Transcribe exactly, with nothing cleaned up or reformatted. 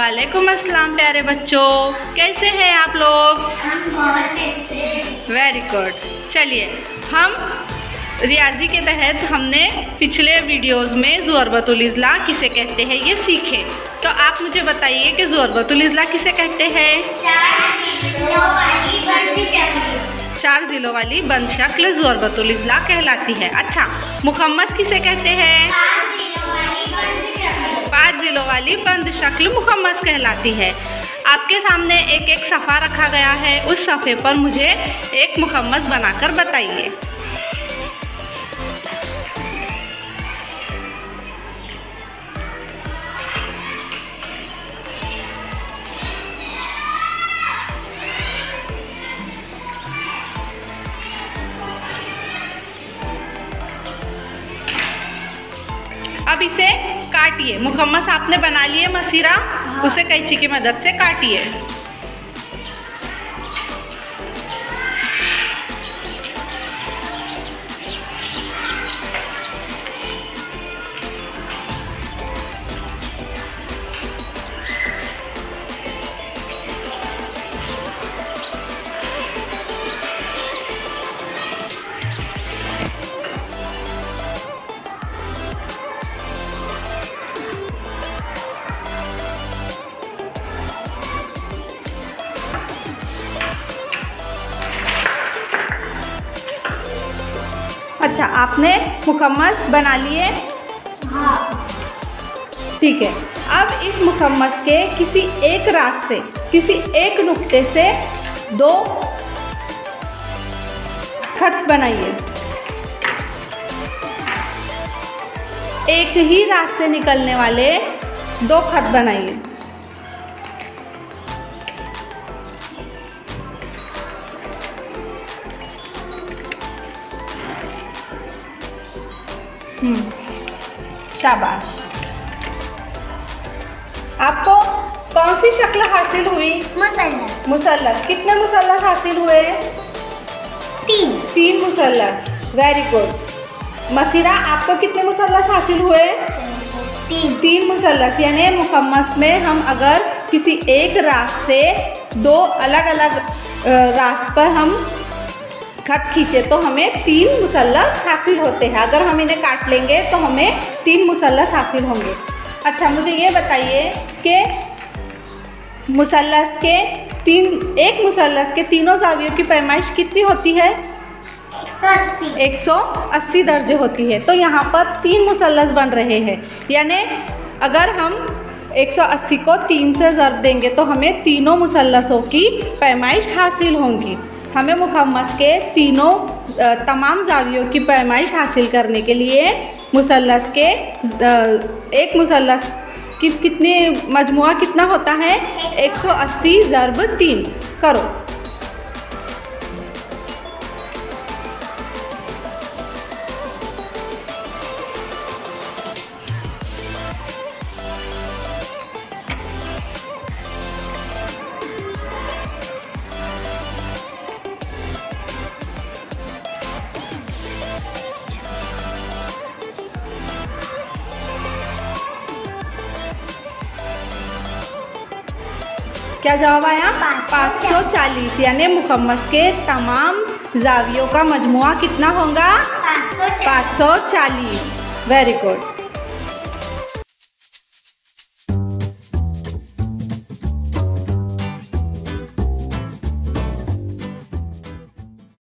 वालेकुम अस्सलाम प्यारे बच्चों, कैसे हैं आप लोग? Very good. चलिए, हम रियाजी के तहत हमने पिछले वीडियोस में ज़ुअरबतुल इज़ला किसे कहते हैं ये सीखे। तो आप मुझे बताइए कि ज़ुअरबतुल इज़ला किसे कहते हैं? चार ज़िलों वाली बंद शक्ल ज़ुअरबतुल इज़ला कहलाती है। अच्छा, मुखम्मस किसे कहते हैं? पाँच जिलों वाली बंद शक्ल मुखम्मस कहलाती है। आपके सामने एक एक सफ़ा रखा गया है, उस सफ़े पर मुझे एक मुखम्मस बनाकर बताइए। अब इसे काटिए। मुखम्मस आपने बना लिए मसीरा, उसे कैंची की मदद से काटिए। अच्छा, आपने मुखम्मस बना लिए? हाँ। ठीक है। अब इस मुखम्मस के किसी एक रात से, किसी एक नुक्ते से दो खत बनाइए। एक ही रात से निकलने वाले दो खत बनाइए। हम्म, शाबाश। आपको कौन सी शक्ल हासिल हुई? मुसल्लस। मुसल्लस। कितने मुसल्लस हासिल हुए? तीन। तीन मुसल्लस। Very good. मसीरा, आपको कितने मुसल्लस हासिल हुए? तीन। तीन मुसल्लस। यानी मुखम्मस में हम अगर किसी एक रात से दो अलग अलग रात पर हम खत खींचे तो हमें तीन मुसल्लस हासिल होते हैं। अगर हम इन्हें काट लेंगे तो हमें तीन मुसल्लस हासिल होंगे। अच्छा, मुझे ये बताइए कि मुसल्लस के तीन एक मुसल्लस के तीनों ज़ावियों की पैमाइश कितनी होती है? एक सौ अस्सी दर्जे होती है। तो यहाँ पर तीन मुसल्लस बन रहे हैं, यानी अगर हम एक सौ अस्सी को तीन से ज़र्ब देंगे तो हमें तीनों मुसल्लसों की पैमाइश हासिल होंगी। हमें मुखम्मस के तीनों तमाम ज़ावियों की पैमाइश हासिल करने के लिए मुसल्लस के एक मुसल्लस की कितनी मजमुआ कितना होता है? एक सौ अस्सी ज़र्ब तीन करो। क्या जवाब आया? पाँच सौ चालीस। यानी मुखम्मस के तमाम ज़ावियों का मजमुआ कितना होगा? पाँच सौ चालीस। Very good.